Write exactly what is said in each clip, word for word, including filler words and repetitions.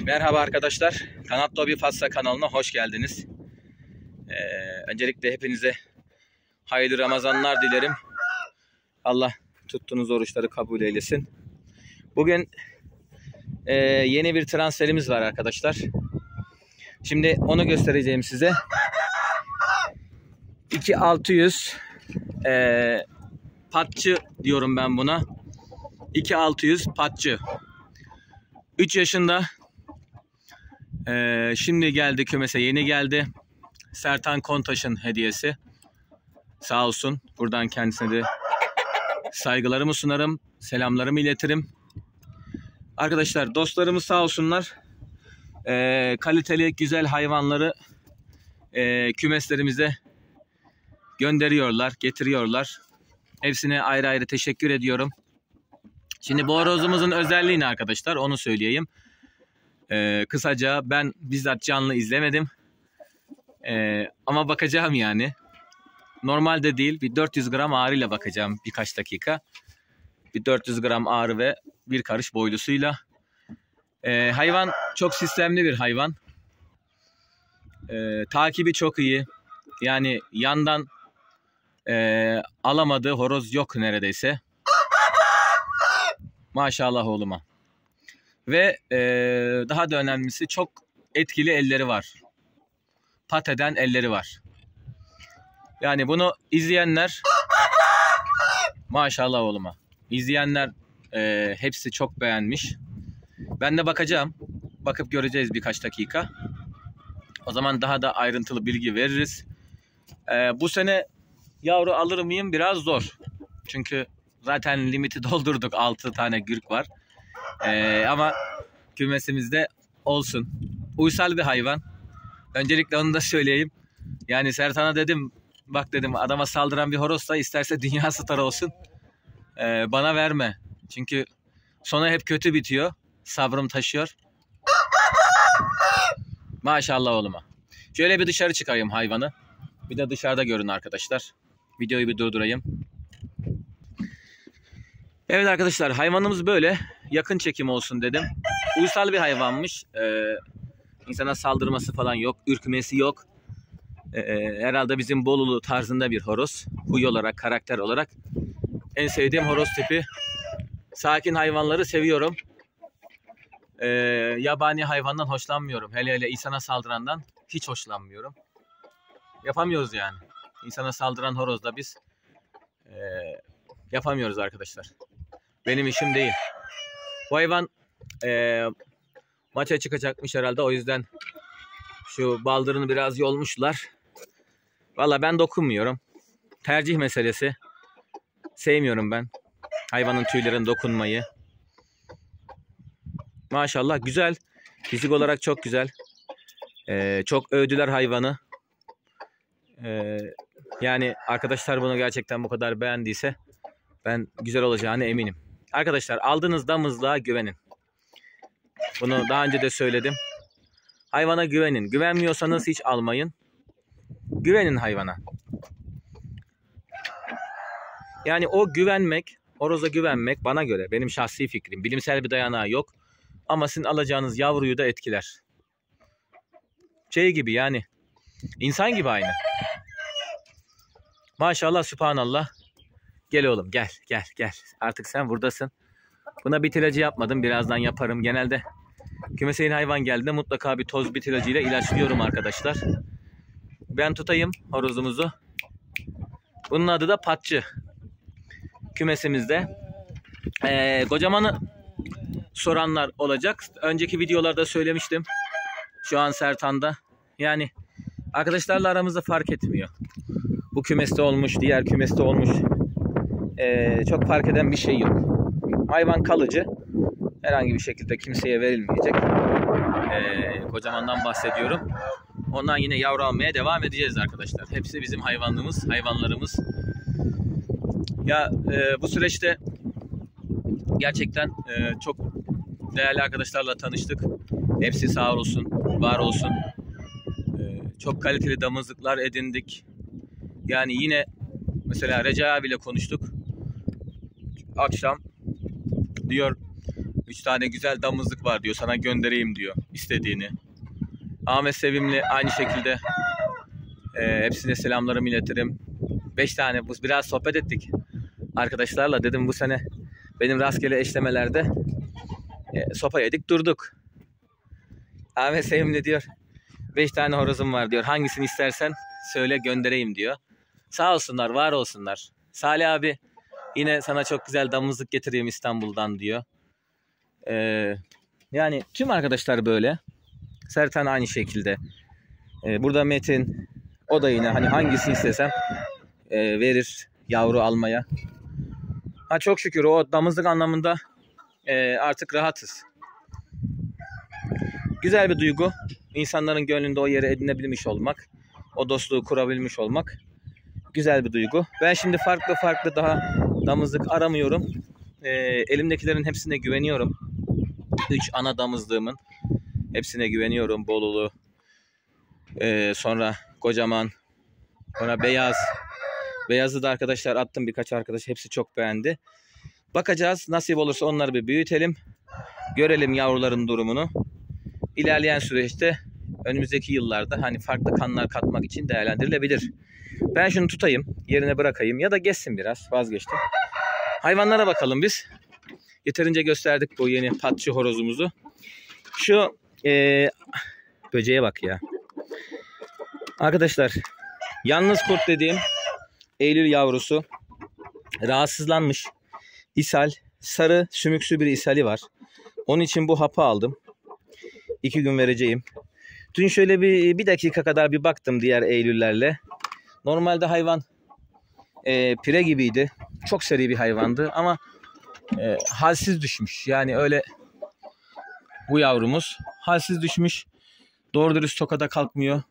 Merhaba arkadaşlar, Kanat Dobi Fatsa kanalına hoş geldiniz. Ee, öncelikle hepinize hayırlı Ramazanlar dilerim. Allah tuttuğunuz oruçları kabul eylesin. Bugün e, yeni bir transferimiz var arkadaşlar. Şimdi onu göstereceğim size. iki bin altı yüz e, patçı diyorum ben buna. iki bin altı yüz patçı. üç yaşında. Ee, şimdi geldi kümese, yeni geldi. Sertan Kontaş'ın hediyesi. Sağ olsun. Buradan kendisine de saygılarımı sunarım. Selamlarımı iletirim. Arkadaşlar dostlarımız sağ olsunlar. Ee, kaliteli güzel hayvanları e, kümeslerimize gönderiyorlar, getiriyorlar. Hepsine ayrı ayrı teşekkür ediyorum. Şimdi bu horozumuzun özelliği ne arkadaşlar? Onu söyleyeyim. Ee, kısaca ben bizzat canlı izlemedim. Ee, ama bakacağım yani. Normalde değil, bir dört yüz gram ağrıyla bakacağım birkaç dakika. Bir dört yüz gram ağrı ve bir karış boylusuyla. Ee, hayvan çok sistemli bir hayvan. Ee, takibi çok iyi. Yani yandan e, alamadığı horoz yok neredeyse. Maşallah oğluma. Ve e, daha da önemlisi çok etkili elleri var. Pat eden elleri var. Yani bunu izleyenler maşallah oğluma. İzleyenler e, hepsi çok beğenmiş. Ben de bakacağım. Bakıp göreceğiz birkaç dakika. O zaman daha da ayrıntılı bilgi veririz. E, bu sene yavru alır mıyım biraz zor. Çünkü zaten limiti doldurduk. altı tane gürk var. E, ama kümesimizde olsun. Uysal bir hayvan. Öncelikle onu da söyleyeyim. Yani Sertan'a dedim, bak dedim, adama saldıran bir horozsa isterse dünya starı olsun. Ee, bana verme. Çünkü sonu hep kötü bitiyor. Sabrım taşıyor. Maşallah oğluma. Şöyle bir dışarı çıkarayım hayvanı. Bir de dışarıda görün arkadaşlar. Videoyu bir durdurayım. Evet arkadaşlar, hayvanımız böyle. Yakın çekim olsun dedim. Uysal bir hayvanmış. Ee, insana saldırması falan yok. Ürkmesi yok. Ee, herhalde bizim Bolulu tarzında bir horoz. Huy olarak, karakter olarak. En sevdiğim horoz tipi. Sakin hayvanları seviyorum. Ee, yabani hayvandan hoşlanmıyorum. Hele hele insana saldırandan hiç hoşlanmıyorum. Yapamıyoruz yani. İnsana saldıran horozda biz e, yapamıyoruz arkadaşlar. Benim işim değil. Bu hayvan e, maça çıkacakmış herhalde. O yüzden şu baldırını biraz yolmuşlar. Valla ben dokunmuyorum. Tercih meselesi. Sevmiyorum ben hayvanın tüylerine dokunmayı. Maşallah güzel. Fizik olarak çok güzel. Ee, çok övdüler hayvanı. Ee, yani arkadaşlar bunu gerçekten bu kadar beğendiyse ben güzel olacağına eminim. Arkadaşlar aldığınız damızlığa güvenin. Bunu daha önce de söyledim. Hayvana güvenin. Güvenmiyorsanız hiç almayın. Güvenin hayvana. Yani o güvenmek, horoza güvenmek bana göre, benim şahsi fikrim. Bilimsel bir dayanağı yok. Ama sizin alacağınız yavruyu da etkiler. Şey gibi yani. İnsan gibi aynı. Maşallah, sübhanallah. Gel oğlum, gel, gel, gel. Artık sen buradasın. Buna bit ilacı yapmadım. Birazdan yaparım. Genelde kümese yeni hayvan geldiğinde mutlaka bir toz bit ilacıyla ilaçlıyorum arkadaşlar. Ben tutayım horozumuzu. Bunun adı da patçı. Kümesimizde. Ee, kocamanı soranlar olacak. Önceki videolarda söylemiştim. Şu an Sertan'da. Yani arkadaşlarla aramızda fark etmiyor. Bu kümeste olmuş, diğer kümeste olmuş. Ee, çok fark eden bir şey yok. Hayvan kalıcı. Herhangi bir şekilde kimseye verilmeyecek. Ee, kocamandan bahsediyorum. Ondan yine yavru almaya devam edeceğiz arkadaşlar. Hepsi bizim hayvanlarımız, hayvanlarımız. Ya e, bu süreçte gerçekten e, çok değerli arkadaşlarla tanıştık. Hepsi sağ olsun, var olsun. E, çok kaliteli damızlıklar edindik. Yani yine mesela Recai abiyle konuştuk. Akşam diyor Üç tane güzel damızlık var diyor. Sana göndereyim diyor istediğini. Ahmet Sevimli aynı şekilde. E, hepsine selamlarımı iletirim. Beş tane. Bu biraz sohbet ettik arkadaşlarla. Dedim bu sene benim rastgele eşlemelerde e, sopa yedik durduk. Ahmet Sevimli diyor. Beş tane horozum var diyor. Hangisini istersen söyle göndereyim diyor. Sağ olsunlar, var olsunlar. Salih abi yine sana çok güzel damızlık getireyim İstanbul'dan diyor. Ee, yani tüm arkadaşlar böyle. Sertan aynı şekilde. Ee, burada Metin, o da yine hani hangisini istesem e, verir yavru almaya. Ha çok şükür o damızlık anlamında e, artık rahatız. Güzel bir duygu. İnsanların gönlünde o yeri edinebilmiş olmak, o dostluğu kurabilmiş olmak güzel bir duygu. Ben şimdi farklı farklı daha damızlık aramıyorum. E, elimdekilerin hepsine güveniyorum. Üç ana damızlığımın hepsine güveniyorum. Bolulu, e, sonra Kocaman, sonra Beyaz. Beyazı da arkadaşlar attım, birkaç arkadaş, hepsi çok beğendi. Bakacağız, nasip olursa onları bir büyütelim. Görelim yavruların durumunu. İlerleyen süreçte önümüzdeki yıllarda hani farklı kanlar katmak için değerlendirilebilir. Ben şunu tutayım, yerine bırakayım ya da geçsin biraz, vazgeçtim. Hayvanlara bakalım biz. Yeterince gösterdik bu yeni patçı horozumuzu. Şu ee, böceğe bak ya. Arkadaşlar yalnız kurt dediğim Eylül yavrusu rahatsızlanmış. İshal, sarı sümüksü bir ishali var. Onun için bu hapı aldım. İki gün vereceğim. Dün şöyle bir, bir dakika kadar bir baktım diğer Eylüllerle. Normalde hayvan e, pire gibiydi. Çok seri bir hayvandı ama e, halsiz düşmüş. Yani öyle bu yavrumuz halsiz düşmüş. Doğru dürüst tokada kalkmıyor.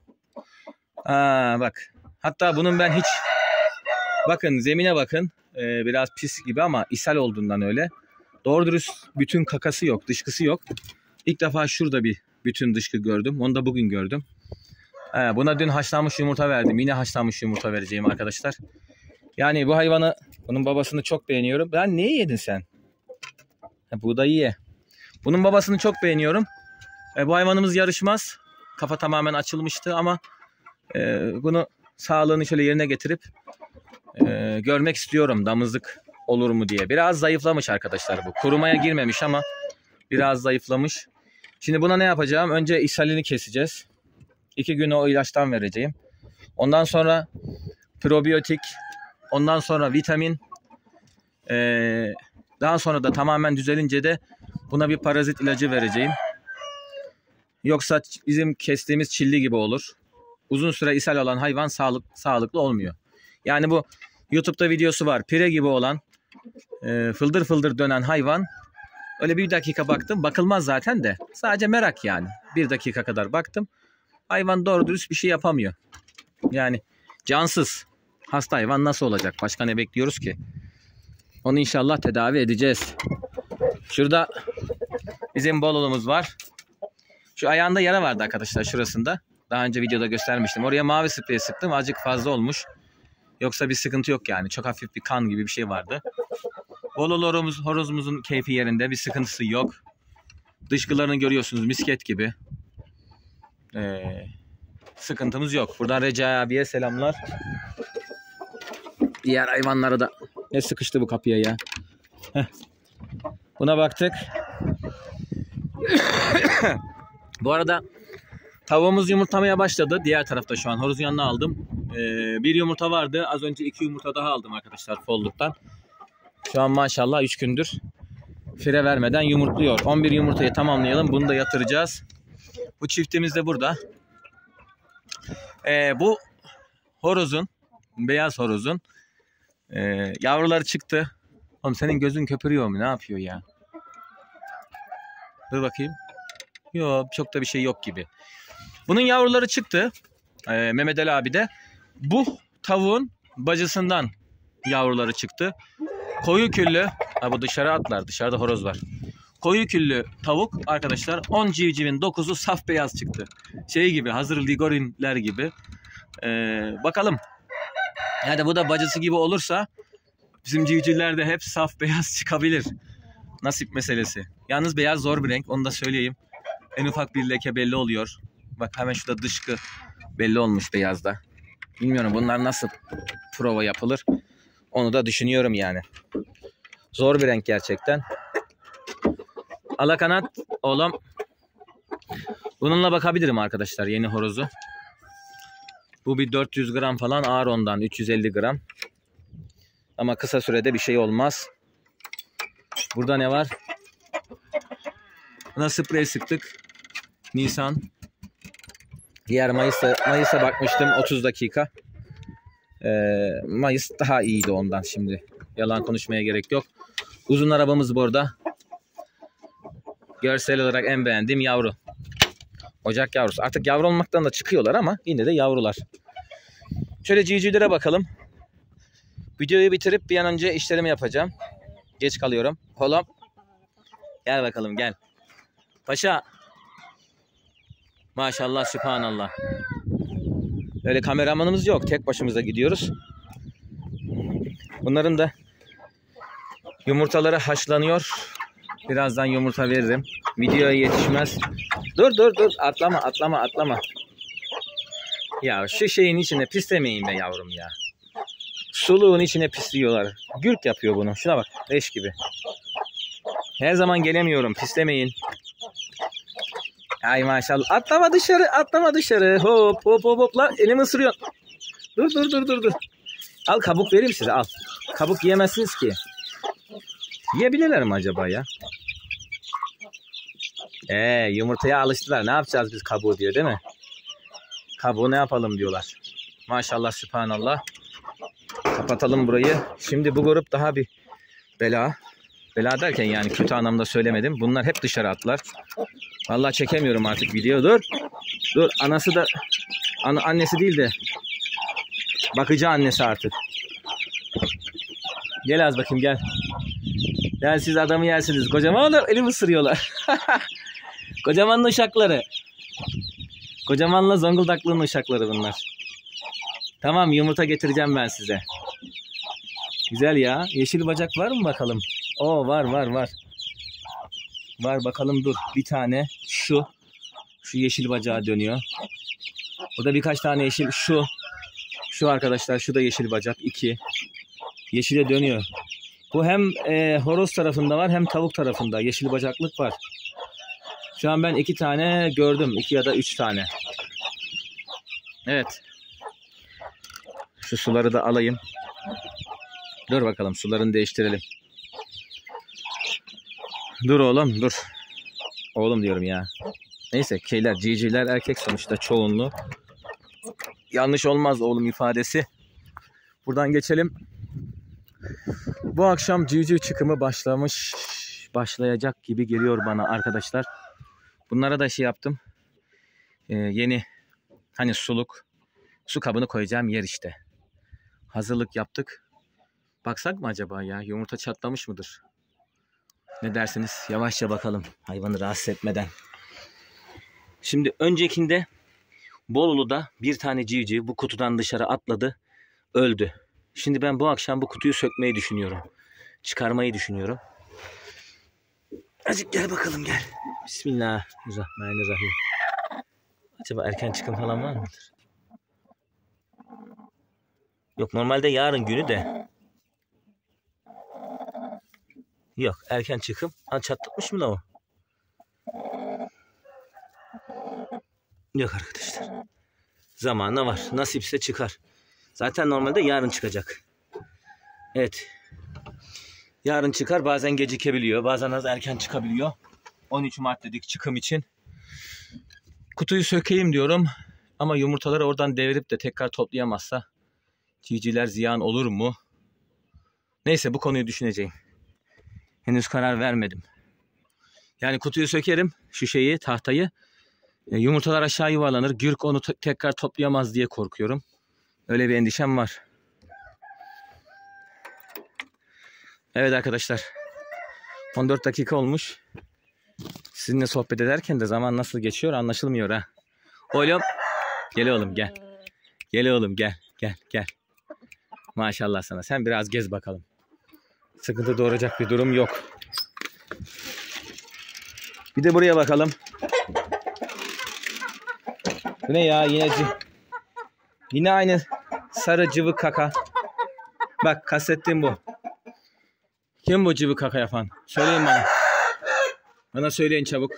Aa, bak. Hatta bunun ben hiç, bakın zemine bakın. Ee, biraz pis gibi ama ishal olduğundan öyle. Doğru dürüst bütün kakası yok, dışkısı yok. İlk defa şurada bir bütün dışkı gördüm. Onu da bugün gördüm. Ee, buna dün haşlanmış yumurta verdim. Yine haşlanmış yumurta vereceğim arkadaşlar. Yani bu hayvanı, bunun babasını çok beğeniyorum. Ben neyi yedin sen? Ha, buğdayı ye. Bunun babasını çok beğeniyorum. Ee, bu hayvanımız yarışmaz. Kafa tamamen açılmıştı ama e, bunu sağlığını şöyle yerine getirip e, görmek istiyorum. Damızlık olur mu diye. Biraz zayıflamış arkadaşlar bu. Kurumaya girmemiş ama biraz zayıflamış. Şimdi buna ne yapacağım? Önce ishalini keseceğiz. İki gün o ilaçtan vereceğim. Ondan sonra probiyotik. Ondan sonra vitamin. Ee, daha sonra da tamamen düzelince de buna bir parazit ilacı vereceğim. Yoksa bizim kestiğimiz çilli gibi olur. Uzun süre ishal olan hayvan sağlık, sağlıklı olmuyor. Yani bu YouTube'da videosu var. Pire gibi olan, e, fıldır fıldır dönen hayvan. Öyle bir dakika baktım. Bakılmaz zaten de. Sadece merak yani. Bir dakika kadar baktım. Hayvan doğru dürüst bir şey yapamıyor. Yani cansız. Hasta hayvan nasıl olacak? Başka ne bekliyoruz ki? Onu inşallah tedavi edeceğiz. Şurada bizim bololumuz var. Şu ayağında yara vardı arkadaşlar, şurasında. Daha önce videoda göstermiştim. Oraya mavi sprey sıktım. Azıcık fazla olmuş. Yoksa bir sıkıntı yok yani. Çok hafif bir kan gibi bir şey vardı. Bololu horozumuz, horozumuzun keyfi yerinde. Bir sıkıntısı yok. Dışkılarını görüyorsunuz, misket gibi. Ee, sıkıntımız yok. Buradan Recai abiye selamlar. Diğer hayvanlara da. Ne sıkıştı bu kapıya ya. Heh. Buna baktık. Bu arada tavuğumuz yumurtlamaya başladı. Diğer tarafta şu an horozun yanına aldım. Ee, bir yumurta vardı. Az önce iki yumurta daha aldım arkadaşlar folluktan. Şu an maşallah üç gündür fire vermeden yumurtluyor. on bir yumurtayı tamamlayalım. Bunu da yatıracağız. Bu çiftimiz de burada. Ee, bu horozun, beyaz horozun e, yavruları çıktı. Oğlum senin gözün köpürüyor mu? Ne yapıyor ya? Dur bakayım. Yok, çok da bir şey yok gibi. Bunun yavruları çıktı. Ee, Mehmet Ali abi de. Bu tavuğun bacısından yavruları çıktı. Koyu küllü. Ha, bu dışarı atlar. Dışarıda horoz var. Koyu küllü tavuk arkadaşlar. on civcivin dokuzu saf beyaz çıktı. Şey gibi, hazır ligorinler gibi. Ee, bakalım. Yani bu da bacısı gibi olursa bizim civcivler de hep saf beyaz çıkabilir. Nasip meselesi. Yalnız beyaz zor bir renk. Onu da söyleyeyim. En ufak bir leke belli oluyor. Bak hemen şurada dışkı belli olmuş beyazda. Bilmiyorum bunlar nasıl prova yapılır. Onu da düşünüyorum yani. Zor bir renk gerçekten. Alakanat oğlum. Bununla bakabilirim arkadaşlar yeni horozu. Bu bir dört yüz gram falan ağır ondan. üç yüz elli gram. Ama kısa sürede bir şey olmaz. Burada ne var? Buna sprey sıktık. Nisan. Diğer Mayıs'a Mayıs'a bakmıştım otuz dakika. Ee, Mayıs daha iyiydi ondan şimdi. Yalan konuşmaya gerek yok. Uzun arabamız burada. Görsel olarak en beğendiğim yavru. Ocak yavrusu. Artık yavru olmaktan da çıkıyorlar ama yine de yavrular. Şöyle civcivlere bakalım. Videoyu bitirip bir an önce işlerimi yapacağım. Geç kalıyorum. Oğlum. Gel bakalım gel. Paşa. Maşallah sübhanallah. Öyle kameramanımız yok. Tek başımıza gidiyoruz. Bunların da yumurtaları haşlanıyor. Birazdan yumurta veririm. Videoya yetişmez. Dur dur dur. Atlama atlama atlama. Ya şu şeyin içine pislemeyin be yavrum ya. Suluğun içine pisliyorlar. Gürk yapıyor bunu. Şuna bak. Leş gibi. Her zaman gelemiyorum. Pislemeyin. Ay maşallah. Atlama dışarı. Atlama dışarı. Hop hop hop hop. La elimi ısırıyor. Dur dur dur dur dur. Al kabuk vereyim size al. Kabuk yiyemezsiniz ki. Yiyebilirler mi acaba ya? Eee yumurtaya alıştılar. Ne yapacağız biz kabuğu diyor değil mi? Kabuğu ne yapalım diyorlar. Maşallah sübhanallah. Kapatalım burayı. Şimdi bu grup daha bir bela. Bela derken yani kötü anlamda söylemedim. Bunlar hep dışarı atlar. Vallahi çekemiyorum artık video. Dur. Dur. Anası da ana, annesi değil de bakıcı annesi artık. Gel az bakayım gel. Gel siz adamı yersiniz. Kocaman da elim ısırıyorlar. Kocamanın uşakları. Kocamanla Zonguldaklı'nın uşakları bunlar. Tamam yumurta getireceğim ben size. Güzel ya. Yeşil bacak var mı bakalım? Oo var var var. Var bakalım dur. Bir tane şu. Şu yeşil bacağa dönüyor. O da birkaç tane yeşil. Şu. Şu arkadaşlar şu da yeşil bacak. İki. Yeşile dönüyor. Bu hem e, horoz tarafında var hem tavuk tarafında. Yeşil bacaklık var. Şu an ben iki tane gördüm. İki ya da üç tane. Evet. Şu suları da alayım. Dur bakalım sularını değiştirelim. Dur oğlum dur. Oğlum diyorum ya. Neyse keyler, civcivler erkek sonuçta çoğunluğu. Yanlış olmaz oğlum ifadesi. Buradan geçelim. Bu akşam civciv çıkımı başlamış. Başlayacak gibi geliyor bana arkadaşlar. Bunlara da şey yaptım. Ee, yeni hani suluk. Su kabını koyacağım yer işte. Hazırlık yaptık. Baksak mı acaba ya? Yumurta çatlamış mıdır? Ne dersiniz? Yavaşça bakalım. Hayvanı rahatsız etmeden. Şimdi öncekinde Bolulu'da bir tane civciv bu kutudan dışarı atladı. Öldü. Şimdi ben bu akşam bu kutuyu sökmeyi düşünüyorum. Çıkarmayı düşünüyorum. Azıcık gel bakalım gel. Bismillahirrahmanirrahim. Acaba erken çıkım falan var mıdır? Yok normalde yarın günü de. Yok erken çıkım. Ha çatlatmış mı la o? Yok arkadaşlar. Zamanla var. Nasipse çıkar. Zaten normalde yarın çıkacak. Evet. Yarın çıkar. Bazen gecikebiliyor. Bazen az erken çıkabiliyor. on üç Mart dedik çıkım için. Kutuyu sökeyim diyorum. Ama yumurtaları oradan devirip de tekrar toplayamazsa civcivler ziyan olur mu? Neyse bu konuyu düşüneceğim. Henüz karar vermedim. Yani kutuyu sökerim. Şu şeyi tahtayı. E, yumurtalar aşağı yuvarlanır. Gürk onu tekrar toplayamaz diye korkuyorum. Öyle bir endişem var. Evet arkadaşlar. on dört dakika olmuş. Sizinle sohbet ederken de zaman nasıl geçiyor anlaşılmıyor ha. Oğlum. Gel oğlum gel. Gel oğlum gel. Gel gel. Maşallah sana. Sen biraz gez bakalım. Sıkıntı doğuracak bir durum yok. Bir de buraya bakalım. Bu ne ya? Yine yine aynı sarı cıvık kaka. Bak kastettiğim bu. Kim bu cıvık kaka yapan? Söyleyin bana. Bana söyleyin çabuk.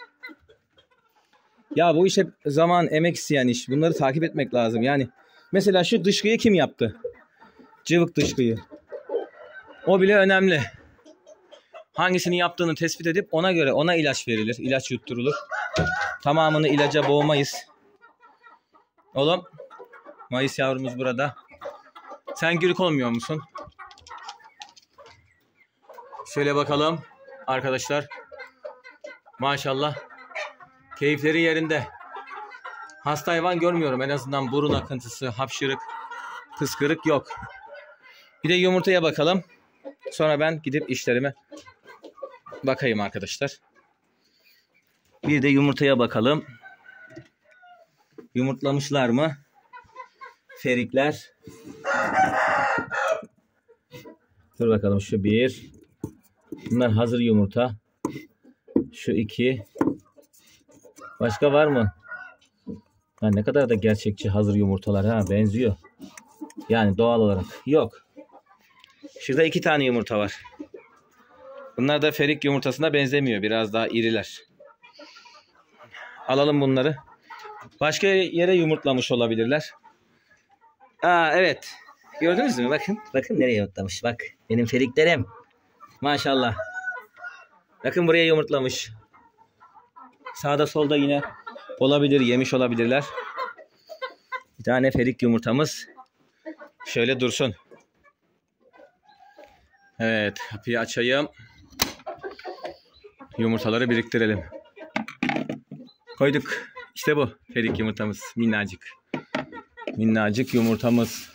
Ya bu iş hep zaman, emek isteyen iş. Bunları takip etmek lazım. Yani mesela şu dışkıyı kim yaptı? Cıvık dışkıyı. O bile önemli. Hangisini yaptığını tespit edip ona göre ona ilaç verilir. İlaç yutturulur. Tamamını ilaca boğmayız. Oğlum. Mayıs yavrumuz burada. Sen gürük olmuyor musun? Şöyle bakalım. Arkadaşlar. Maşallah. Keyifleri yerinde. Hasta hayvan görmüyorum. En azından burun akıntısı, hapşırık, kıskırık yok. Bir de yumurtaya bakalım. Sonra ben gidip işlerime bakayım arkadaşlar. Bir de yumurtaya bakalım. Yumurtlamışlar mı? Ferikler. Dur bakalım şu bir. Bunlar hazır yumurta. Şu iki. Başka var mı? Ha, ne kadar da gerçekçi hazır yumurtalar ha, benziyor. Yani doğal olarak. Yok. Şurada iki tane yumurta var. Bunlar da ferik yumurtasına benzemiyor. Biraz daha iriler. Alalım bunları. Başka yere yumurtlamış olabilirler. Aa evet. Gördünüz mü? Bakın. Bakın nereye yumurtlamış. Bak. Benim feriklerim. Maşallah. Bakın buraya yumurtlamış. Sağda solda yine olabilir. Yemiş olabilirler. Bir tane ferik yumurtamız şöyle dursun. Evet. Kapıyı açayım. Yumurtaları biriktirelim. Koyduk. İşte bu. Ferik yumurtamız. Minnacık. Minnacık yumurtamız.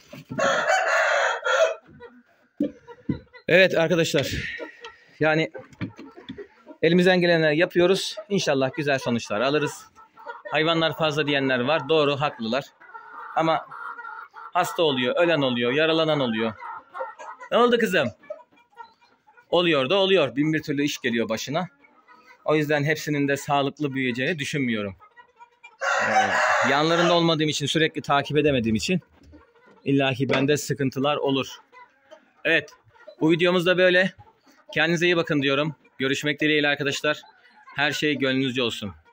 Evet arkadaşlar. Yani elimizden gelenleri yapıyoruz. İnşallah güzel sonuçlar alırız. Hayvanlar fazla diyenler var. Doğru, haklılar. Ama hasta oluyor, ölen oluyor, yaralanan oluyor. Ne oldu kızım? Oluyor da oluyor. Bin bir türlü iş geliyor başına. O yüzden hepsinin de sağlıklı büyüyeceğini düşünmüyorum. Ee, yanlarında olmadığım için, sürekli takip edemediğim için illaki bende sıkıntılar olur. Evet. Bu videomuz da böyle. Kendinize iyi bakın diyorum. Görüşmek dileğiyle arkadaşlar. Her şey gönlünüzce olsun.